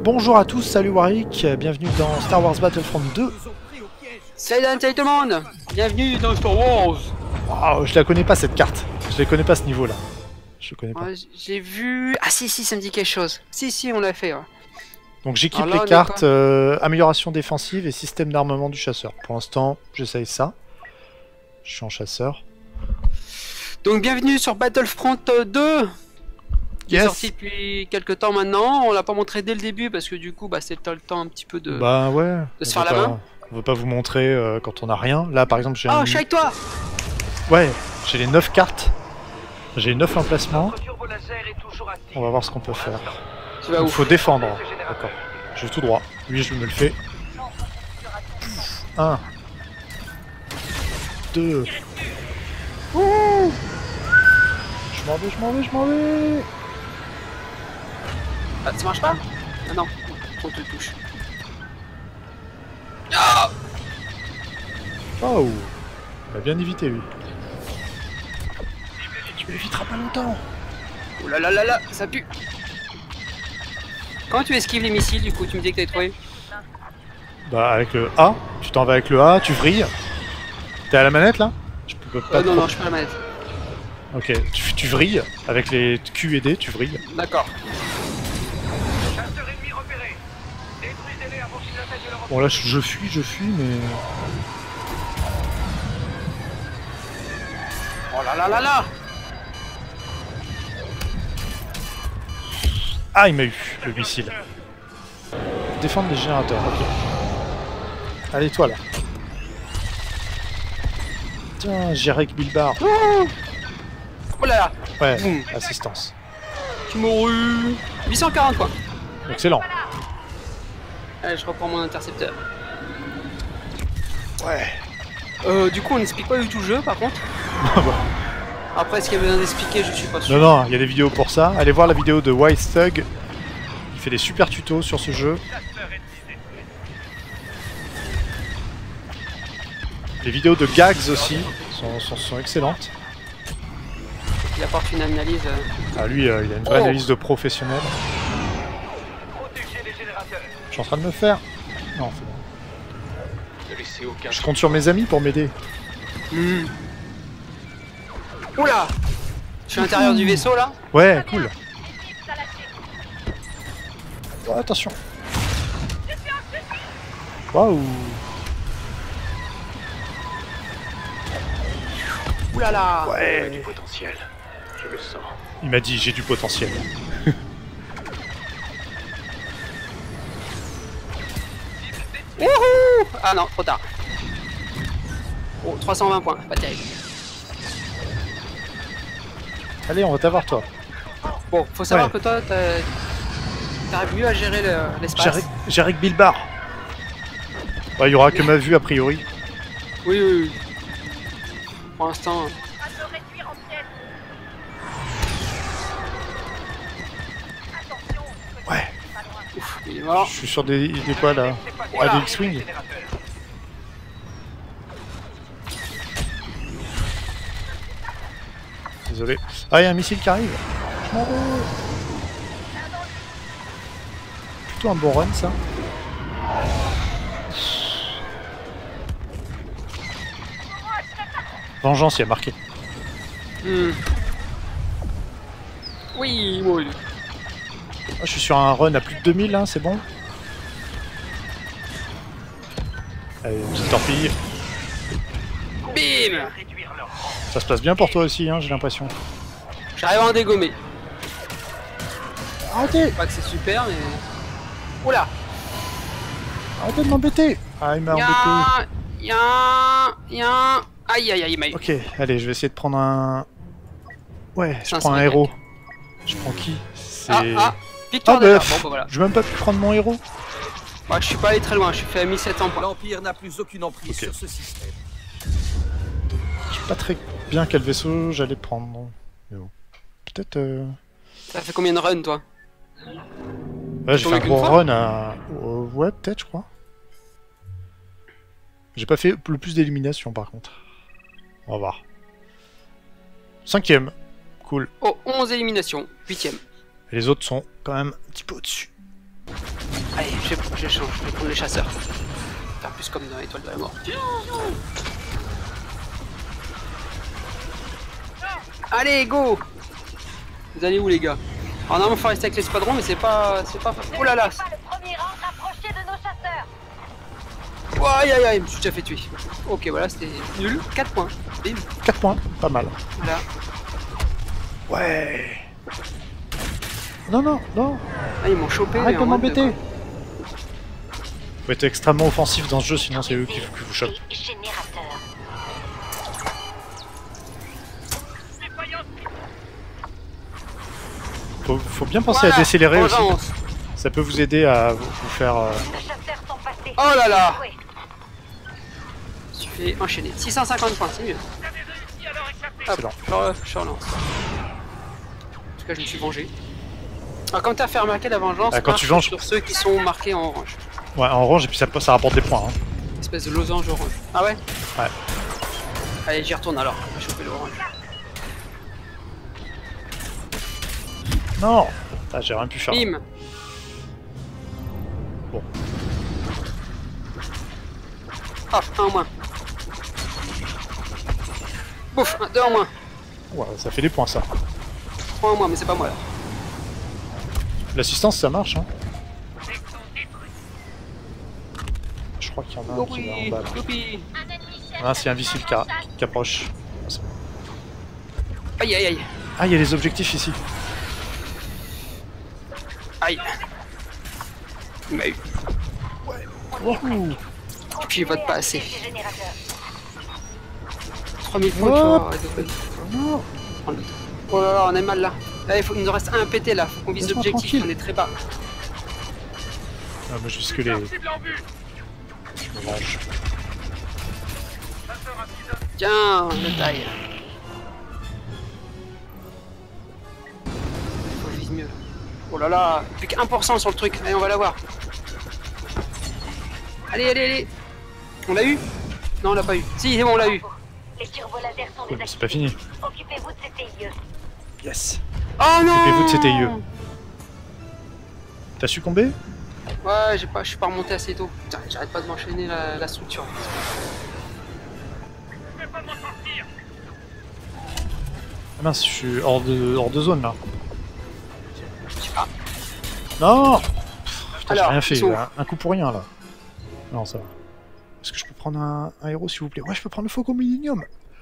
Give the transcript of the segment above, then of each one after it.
Bonjour à tous, salut Warwick, bienvenue dans Star Wars Battlefront 2. Salut Dan, salut tout le monde. Bienvenue dans Star Wars. Wow, je la connais pas cette carte, je la connais pas ce niveau là. Je connais pas. Ouais, j'ai vu... Ah si, ça me dit quelque chose. Si, on l'a fait. Ouais. Donc j'équipe Alors là, les cartes amélioration défensive et système d'armement du chasseur. Pour l'instant, j'essaye ça. Je suis en chasseur. Donc bienvenue sur Battlefront 2. Qui est sorti depuis quelques temps maintenant. On l'a pas montré dès le début parce que du coup, c'était le temps un petit peu de... Bah ouais. De se faire la main. On veut pas vous montrer quand on a rien. Là par exemple j'ai... Oh, je suis avec toi. Ouais, j'ai les 9 cartes. J'ai 9 emplacements. On va voir ce qu'on peut faire. Il faut défendre. D'accord. Je vais tout droit. Lui, je me le fais. 1. 2. Ouh, je m'en vais. Ah, ça marche pas? Ah non, on te touche. Ah Oh, il a bien évité lui. Tu l'éviteras pas longtemps. Oh là là là là, ça pue. Comment tu esquives les missiles du coup? Tu me dis que t'as trouvé? Bah avec le A, tu t'en vas avec le A, tu vrilles. T'es à la manette là? Je peux pas. Non, je suis pas à la manette. Ok, tu vrilles avec les Q et D, tu vrilles. D'accord. Bon là je fuis mais... Oh là là là là. Ah, il m'a eu le missile. Défendre les générateurs, ok. Allez toi là. Tiens, Jarek Bilbar. Oh là là. Ouais, assistance. Tu mourus. 840 points. Excellent. Allez, je reprends mon intercepteur. Ouais. Du coup, on n'explique pas du tout le jeu, par contre. Après, est-ce qu'il y a besoin d'expliquer? Je suis pas sûr. Non, il y a des vidéos pour ça. Allez voir la vidéo de Wise Thug. Il fait des super tutos sur ce jeu. Les vidéos de Gags aussi sont excellentes. Il apporte une analyse. Ah lui, il a une vraie analyse de professionnel. Je suis en train de me faire. Non, c'est bon. Je compte sur mes amis pour m'aider. Oula! Je suis à l'intérieur du vaisseau là. Ouais, cool. Oh, attention. Waouh. Oula là! Ouais. Du potentiel, je le sens. Il m'a dit j'ai du potentiel. Wouhou! Ah non, trop tard. Oh, 320 points, pas terrible. Allez, on va t'avoir toi. Bon, faut savoir que toi, t'arrives mieux à gérer l'espace. Jarek Bilbar. Ouais, il y aura que ma vue a priori. Oui. Pour l'instant. Ouais. Ouf, il est mort. Je suis sur des quoi là? Ah, des X-Wing. Désolé. Ah, il y a un missile qui arrive. Je m'en vais. Plutôt un bon run ça. Vengeance, il y a marqué. Oui. Ah, je suis sur un run à plus de 2000 hein, c'est bon. Allez, une petite torpille. Bim! Ça se passe bien pour toi aussi, hein, j'ai l'impression. J'arrive à en dégommer. Arrêtez! Pas que c'est super, mais... Oula! Arrêtez de m'embêter! Ah, il m'a embêté. Y'a... Aïe, maï. Ok, allez, je vais essayer de prendre un... Ouais, je Ça, prends un c'est héros. Je prends qui? C'est... Victoire déjà. Bon, Bon, voilà. j'ai même pas pu prendre mon héros. Moi, je suis pas allé très loin, je suis fait à 1700 points. L'Empire n'a plus aucune emprise sur ce système. Je sais pas très bien quel vaisseau j'allais prendre. Mais bon. Peut-être... Ça fait combien de runs, toi? Ouais, j'ai fait un gros run à... ouais, peut-être, je crois. J'ai pas fait le plus d'élimination, par contre. On va voir. 5ème. Cool. Oh, 11 éliminations. 8ème. Et les autres sont quand même un petit peu au-dessus. Allez, je change, je vais prendre les chasseurs. Faire plus comme dans l'étoile de la mort. Allez, go! Vous allez où les gars? Alors normalement faut rester avec l'espadron mais c'est pas... Oh là là! Oh, aïe aïe aïe, je me suis déjà fait tuer. Ok voilà c'était nul, 4 points. Bim. 4 points, pas mal. Voilà. Ouais. Non non, non. Ah ils m'ont chopé. Arrête de m'embêter. Faut être extrêmement offensif dans ce jeu sinon c'est eux qui vous chopent. Faut bien penser à décélérer aussi. Ça peut vous aider à vous faire... Oh là là! Tu fais enchaîner. 650 points, c'est mieux. Hop, je relance. En tout cas, je me suis vengé. Alors, comme tu as fait remarquer, la vengeance, quand tu venges sur ceux qui sont marqués en orange. Ouais, en orange, et puis ça rapporte des points. Hein. Espèce de losange orange. Ah ouais? Ouais. Allez, j'y retourne alors. Je vais choper l'orange. Non! Ah, j'ai rien pu faire. Bim! Bon. Hop, un en moins. Bouf, 2 en moins. Ouais, ça fait des points ça. 3 en moins, mais c'est pas moi là. L'assistance ça marche hein. Je crois qu'il y en a un qui va en bas. Ah, c'est un missile qui approche. Aïe aïe aïe. Ah, il y a les objectifs ici. Aïe. Il m'a eu. Ouais. Wouhou. Puis il vote pas assez. 3000 points, tu vois. Oh là là, on est mal là. Là il nous reste un PT là, faut qu'on vise l'objectif, on est très bas. Ah, mais jusque les... Dommage. Tiens, le taille. Faut que je vise mieux. Oh là là, plus que 1% sur le truc, allez on va l'avoir. Allez, allez, allez. On l'a eu? Non, on l'a pas eu. Si, c'est bon, on l'a eu. Oui, mais c'est pas fini. Occupez-vous de ces TIE. Yes. Oh non! Occupez-vous de ces TIE. T'as succombé? Ouais, je suis pas remonté assez tôt. Putain, j'arrête pas de m'enchaîner la structure. Ah mince, je suis hors de zone là. Je sais pas. Non! Putain, j'ai Alors, rien fait, un coup pour rien là. Non, ça va. Est-ce que je peux prendre un héros s'il vous plaît? Ouais, je peux prendre le Faucon Millennium.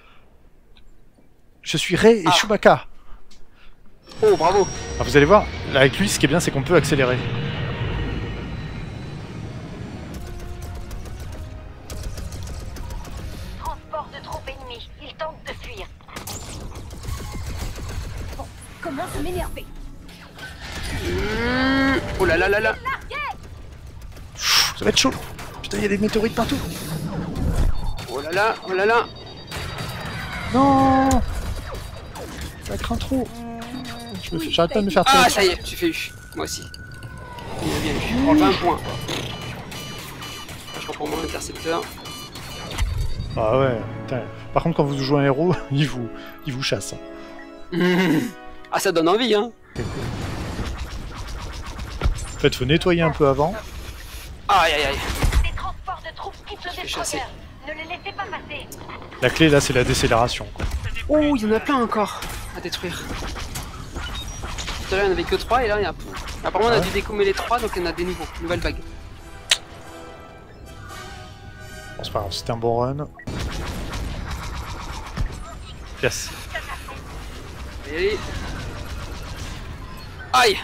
Je suis Rey et Chewbacca. Oh, bravo. Alors, vous allez voir, là, avec lui, ce qui est bien, c'est qu'on peut accélérer. Transport de troupes ennemies. Ils tentent de fuir. Bon, commence à m'énerver. Oh là là là là. Ça va être chaud. Putain, il y a des météorites partout. Oh là là, oh là là. Non! Ça craint trop. J'arrête pas de me faire tirer. Ah, ça y est, j'ai fait eu. Moi aussi. Il a bien eu. Enlève un point. Je reprends mon intercepteur. Ah ouais, putain. Par contre, quand vous jouez un héros, il vous chasse. Ah, ça donne envie, hein. En fait, faut nettoyer un peu avant. Aïe aïe aïe. Des transports de troupes quittent le destroyer. Ne les laissez pas passer. La clé là, c'est la décélération. Quoi. Oh, il y en a plein encore à détruire. Tout à l'heure, il n'y en avait que 3 et là, il y a... Apparemment, on a dû découmer les 3, donc il y en a des nouveaux. Nouvelle vague. Bon, c'est pas grave, c'était un bon run. Yes. Allez. Aïe.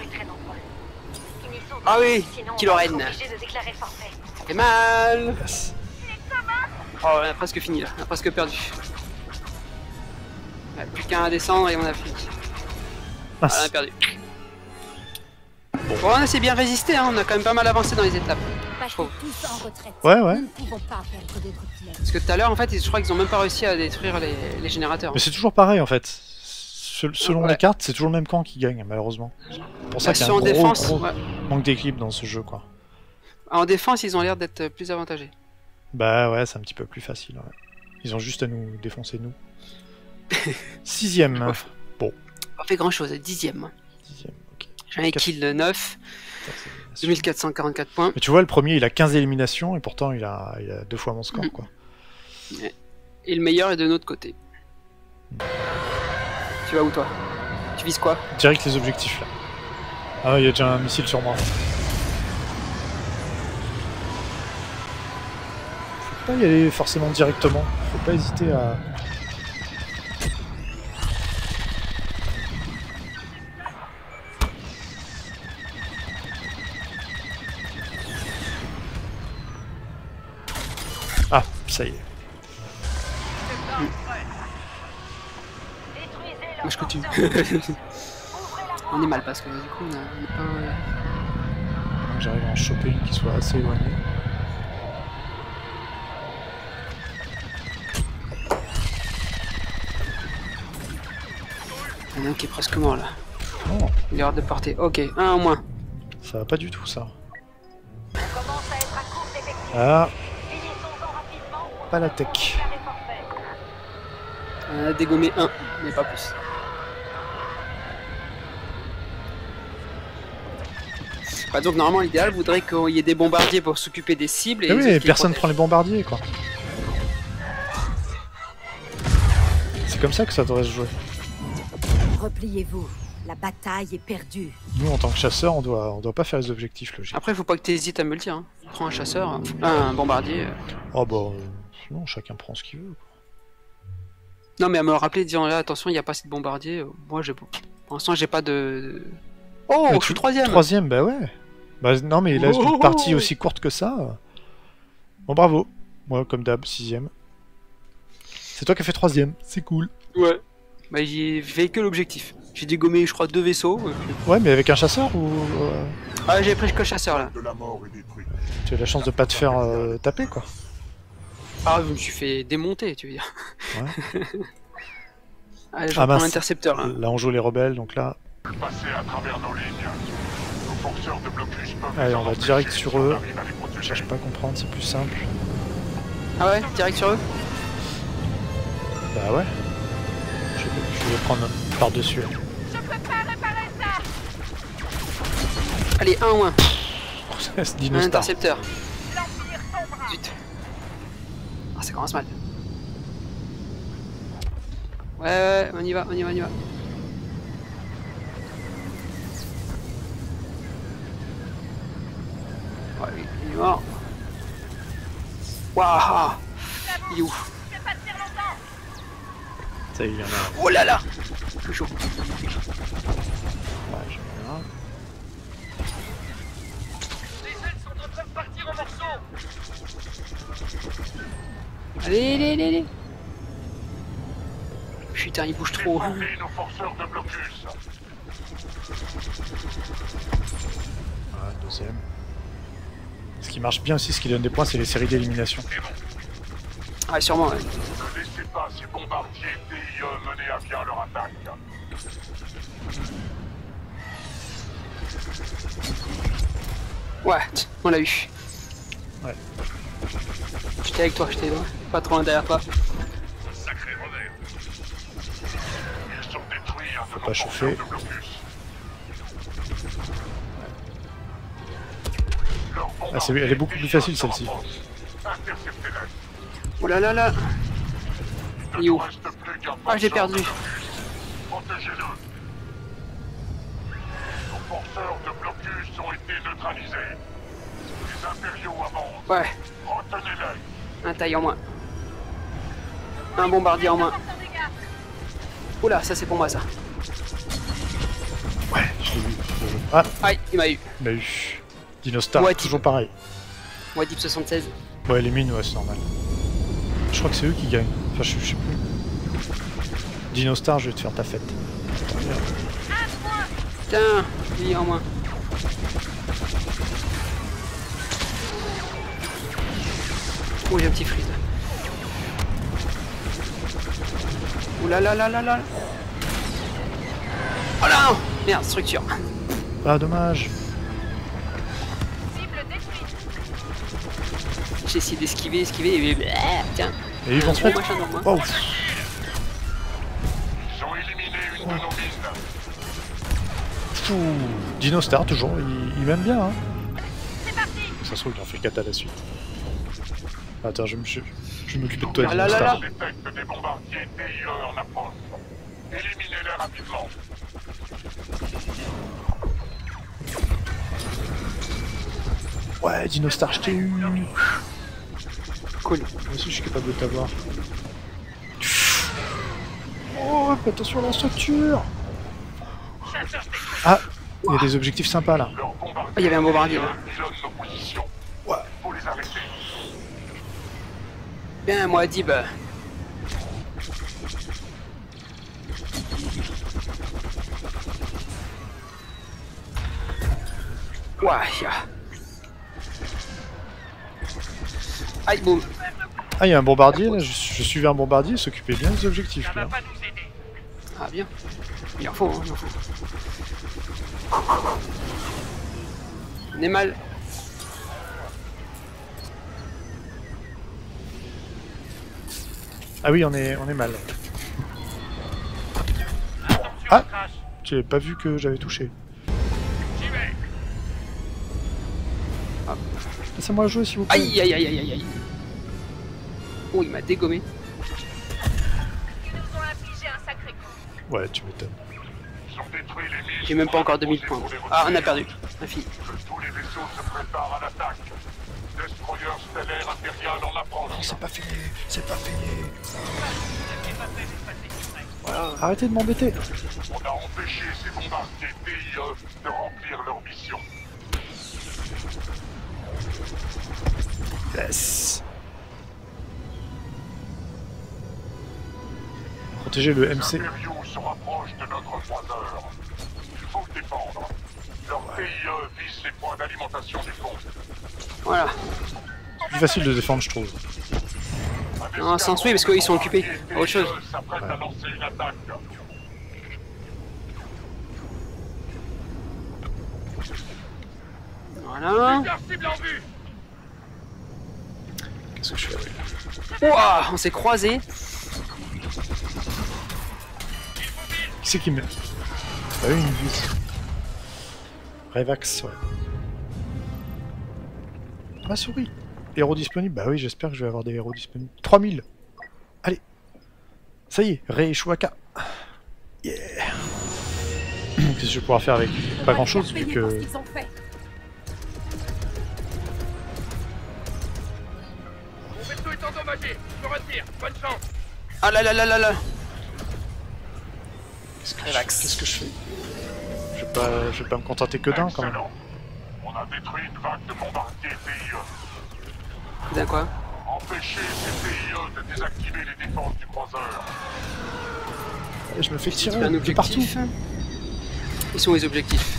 Ah oui, Kylo-Ren. Ça fait mal. Yes. Oh, on a presque fini là, on a presque perdu. Il n'y a plus qu'un à descendre et on a fini. Ah, on a perdu. Bon, on a assez bien résisté, hein. On a quand même pas mal avancé dans les étapes. Je trouve. Ouais, ouais. Parce que tout à l'heure, en fait, je crois qu'ils ont même pas réussi à détruire les générateurs. Mais c'est toujours pareil en fait. Selon les cartes, c'est toujours le même camp qui gagne, malheureusement. C'est pour ça qu'il y a un gros manque d'équilibre dans ce jeu, quoi. En défense, ils ont l'air d'être plus avantagés. Bah ouais, c'est un petit peu plus facile. Ouais. Ils ont juste à nous défoncer, nous. 6ème. Bon. On fait grand chose, 10ème. 10ème, ok. J'ai un kill de 9. 2444 points. Mais tu vois, le premier il a 15 éliminations et pourtant il a 2 fois mon score quoi. Et le meilleur est de notre côté. Tu vas où toi? Tu vises quoi? Direct les objectifs là. Ah il y a déjà un missile sur moi. Faut pas y aller forcément directement, faut pas hésiter à... Ah, ça y est. Moi je continue. On est mal parce que du coup on a pas... J'arrive à en choper une qui soit assez éloignée. Il y en a un qui est presque mort là. Oh. Il est hors de portée. Ok, un en moins. Ça va pas du tout ça. Ah. Pas la tech. On a dégommé un, mais pas plus. Bah donc normalement l'idéal voudrait qu'il y ait des bombardiers pour s'occuper des cibles. Et oui, personne prend les bombardiers quoi. C'est comme ça que ça devrait se jouer. Repliez-vous, la bataille est perdue. Nous en tant que chasseurs on doit pas faire les objectifs logiques. Après faut pas que tu hésites à me le dire. Hein. Prends un chasseur, un bombardier. Oh bah sinon chacun prend ce qu'il veut. Quoi. Non mais à me le rappeler disant là attention il n'y a pas assez de bombardiers. Moi j'ai pour l'instant j'ai pas de... Oh je suis troisième. Troisième bah ouais. Bah non mais là une partie aussi courte que ça. Bon bravo. Moi comme d'hab 6ème. C'est toi qui as fait 3ème, c'est cool. Ouais. Bah j'ai fait que l'objectif. J'ai dégommé je crois 2 vaisseaux. Ouais mais avec un chasseur ou... Ah j'ai pris que le chasseur là. Tu as la chance de pas te faire taper quoi. Ah je me suis fait démonter tu veux dire. Ouais. Allez je reprends l'intercepteur là. Là on joue les rebelles donc là... Passer à travers nos lignes. Nos forceurs de blocus peuvent... Allez on va direct sur eux. Je cherche pas à comprendre, c'est plus simple. Ah ouais, direct sur eux? Bah ouais. Je vais prendre par-dessus. Je peux pas réparer ça. Allez, un ou un. Un intercepteur. Zut. Ah, ça commence mal. Ouais, on y va, on y va, on y va. Ouais, oui, il est mort. Waouh. Il est où? Ça y est, il y en a. Oh là là. C'est chaud. Ouais, j'en ai un. Les ailes sont en train de partir en morceaux. Allez, allez, allez, allez. Putain, il bouge trop. Nos forceurs de blocus. Ouais, deuxième. Ce qui marche bien aussi, ce qui donne des points, c'est les séries d'élimination. Ah, sûrement, ouais. Ne laissez pas ces bombardiers DIE mener à bien leur attaque. Ouais, on l'a eu. Ouais. J'étais avec toi, j'étais pas trop loin derrière toi. Sacré revers. Ils sont détruits à Faut pas chauffer. Ah, elle est beaucoup plus facile celle-ci. Oh là là là. Il est où? Ah, j'ai perdu. Protégez-le. Nos forceurs de blocus ont été neutralisés. Les impériaux avancent. Ouais. Retenez-les. Un taille en moins. Un bombardier en moins. Oula, ça c'est pour moi ça. Ouais, je l'ai vu. Ah, aïe, il m'a eu. Il m'a eu. Dinostar, ouais, toujours pareil. Ouais, Deep 76. Ouais, les mines, ouais, c'est normal. Je crois que c'est eux qui gagnent. Enfin, je sais plus. Dinostar, je vais te faire ta fête. Putain, lui en moins. Oh, j'ai un petit freeze. Oh là là là là là. Oh là non. Merde, structure. Ah, dommage. J'ai essayé d'esquiver, et... tiens. Et ils vont se mettre... Oh. Ils ont éliminé une de nos mines. Dinostar, toujours, il m'aime bien. Hein. Ça se trouve, il en fait 4 à la suite. Attends, je vais m'occuper de toi, Ah là là là. Détecte des bombardiers TIE en approche. Éliminez-les rapidement. Ouais, Dinostar, je t'ai eu. Cool. Moi aussi, je suis capable de t'avoir. Oh, fais attention à la structure. Ah, il y a des objectifs sympas là. Ah, il y avait un bombardier là. Ouais. Faut les arrêter. Bien, moi, Adib. Ouah, ya. Aïe, boum. Ah, il y a un bombardier là, je suivais un bombardier, il s'occupait bien des objectifs là. Ah, bien. Il en faut, hein, il en faut. On est mal. Ah oui, on est mal. Ah, j'ai pas vu que j'avais touché. Ah. Laissez-moi jouer s'il vous plaît. Aïe, aïe, aïe, aïe, aïe, aïe. Oh, il m'a dégommé. Ils nous ont infligé un sacré coup. Ouais, tu m'étonnes. J'ai même pas encore 2000 points. Ah, on a perdu. La fille. Tous les vaisseaux se préparent à l'attaque. Destroyer stellaire impérial en approche. Non, c'est pas fini, c'est pas fini. Arrêtez de m'embêter. On a empêché ces bombardiers TIE de remplir leur mission. Yes. Protéger le MC. Les impériaux se rapprochent de notre croiseur. Il faut le défendre. Leur TIE vise les points d'alimentation du pont. Voilà. C'est plus facile de défendre, je trouve. Non, sans oui, parce qu'ils sont occupés. Autre chose. S'apprête à lancer une attaque. Voilà. Qu'est-ce que je fais avec? Ouah, on s'est croisés. Qui c'est qui me... Ah oui, une buse. Revax, ouais. Ma souris. Héros disponible? Bah oui, j'espère que je vais avoir des héros disponibles. 3000. Allez. Ça y est, Rei Chewbacca. Yeah. Qu'est-ce que je vais pouvoir faire avec? Pas grand-chose, vu que... Ah là là là là là. Qu'est-ce que je fais? Je vais pas me contenter que d'un, quand même. On a détruit une vague de bombardiers TIE. D'un quoi? Empêchez ces TIE de désactiver les défenses du croiseur. Et je me fais tirer Un de partout. objectif. Ils sont les objectifs.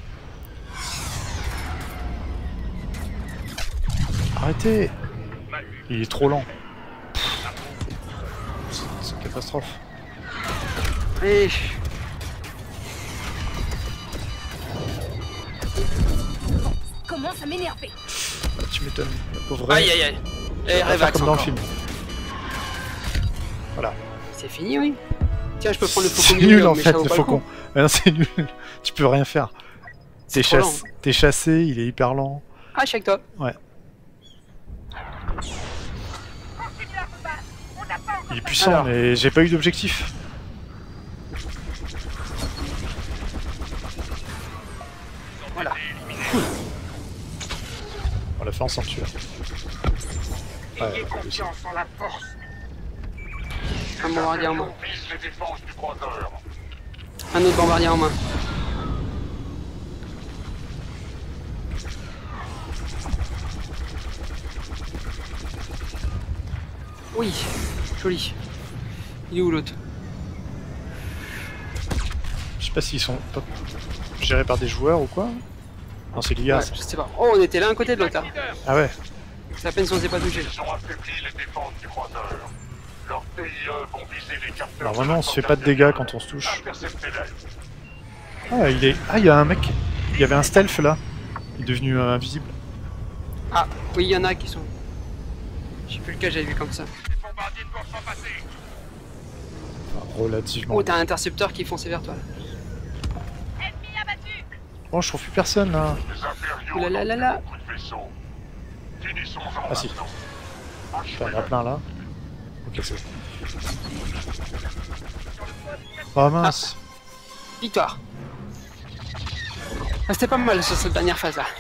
Arrêtez. Il est trop lent. C'est une catastrophe. Allez. Commence à m'énerver. Ah, tu m'étonnes, la pauvre. Aïe aïe aïe. Et Revax comme dans le encore. film. Voilà. C'est fini, oui. Tiens, je peux prendre le faucon. C'est milieu, nul en mais fait, ça vaut le pas faucon. coup. Ah non, c'est nul. Tu peux rien faire. trop lent. T'es chassé, il est hyper lent. Ah, je suis avec toi. Ouais. Il est puissant, Alors. mais j'ai pas eu d'objectif. Voilà. On l'a fait ensemble celui-là. Ouais, Confiance en la force. Un bombardier en main. Vise les défenses du croiseur. Un autre bombardier en main. Oui, joli. Il est où l'autre? je sais pas s'ils sont pas gérés par des joueurs ou quoi. Non, c'est l'IA. Ouais, je sais pas. Oh, on était l'un à côté de l'autre là. Ah ouais. C'est à peine si on s'est pas touché. Ils ont affaibli les défenses du croiseur. Leurs TIE vont viser les capteurs. Normalement, on se fait pas de dégâts quand on se touche. Interceptez-les. Ah, il y a un mec. Il y avait un stealth là. Il est devenu invisible. Ah, oui, il y en a qui sont. Je sais plus lequel j'avais vu comme ça. Les bombardiers ne peuvent pas passer. Enfin, relativement. Oh, t'as un intercepteur qui fonçait vers toi. Ennemi abattu. Bon, je trouve plus personne là. Les impériaux Ouh là là là là. beaucoup de vaisseaux. Finissons-en Ah si. maintenant. T'en as plein là. Ok, c'est bon. Oh mince. Victoire. Ah, c'était pas mal sur cette dernière phase là.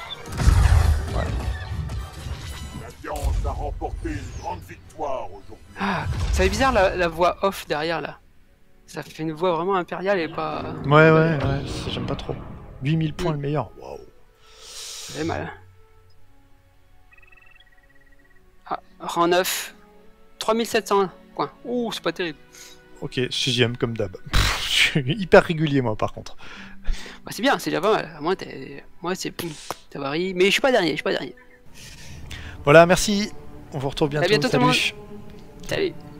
L'Alliance a remporté une grande victoire aujourd'hui. Ah, ça fait bizarre la voix off derrière là. Ça fait une voix vraiment impériale et pas. Ouais, j'aime pas trop. 8000 points le meilleur. Waouh. Ça fait mal. Ah, rang 9. 3700 points. Ouh, c'est pas terrible. Ok, 6ème comme d'hab. Je suis hyper régulier moi par contre. Bah, c'est bien, c'est déjà pas mal. Moi, c'est. Ça varie. Mais je suis pas dernier, Voilà, merci. On vous retrouve bientôt. À bientôt tout le monde. Salut. Salut.